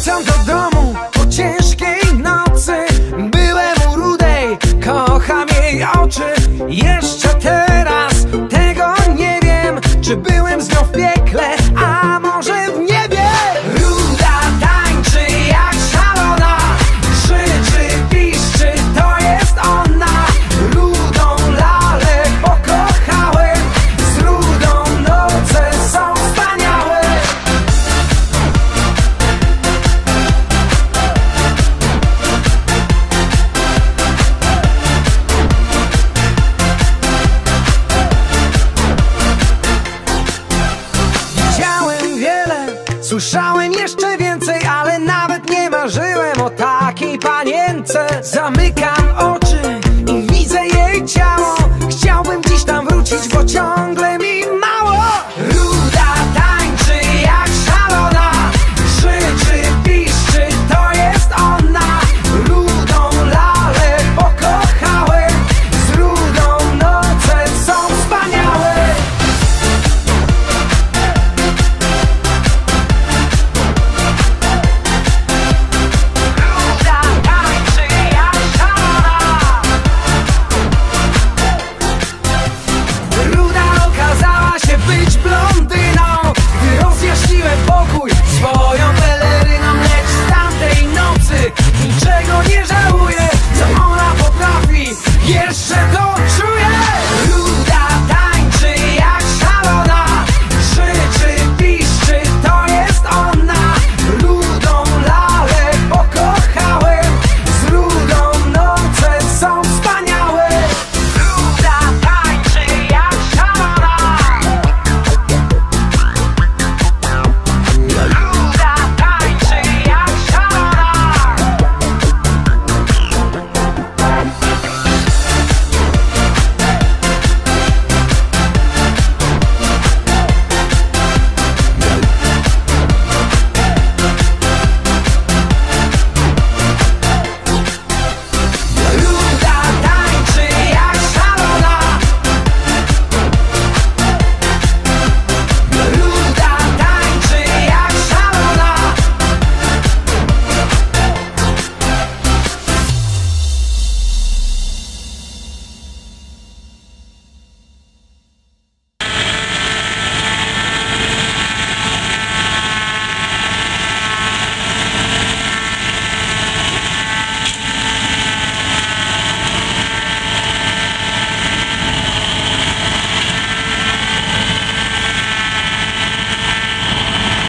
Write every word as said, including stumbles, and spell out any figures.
Wracam do domu po ciężkiej nocy. Byłem u rudej, kocham jej oczy. Jeszcze teraz tego nie wiem, czy byłem z nią w piekle, a może w niebie. Ruda tańczy jak szalona, krzyczy, piszczy, to jest ona. Rudą lalę pokochałem, z rudą noce są wspaniałe. Widziałem wiele, słyszałem jeszcze więcej, ale nawet nie marzyłem o takiej panience. Zamykam